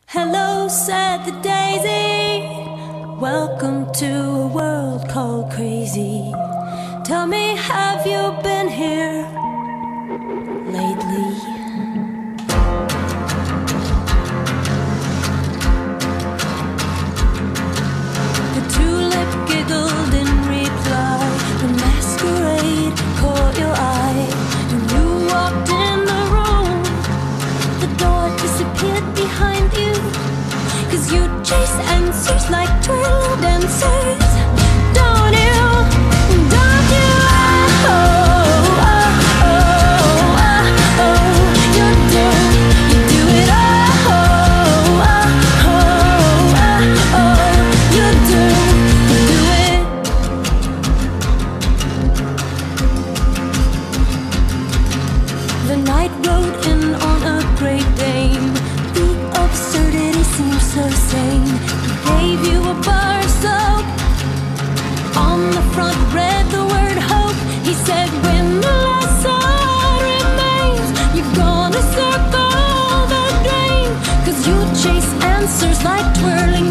Hello, said the daisy. Welcome to a world called crazy. Tell me, have you been here lately? The tulip giggled in reply. The masquerade caught your eye. And you walked in the room. The door disappeared behind you. 'Cause you chase answers like twirl dancers. Don't you? Don't you? Oh, oh, oh, oh, oh. You do it. Oh, oh, oh, oh, oh. You do it. The night rode in on a great Dane. The absurdity seems so sane. He gave you a bar of soap. On the front read the word hope. He said, when the last sign remains, you're gonna circle the drain. 'Cause you chase answers like twirling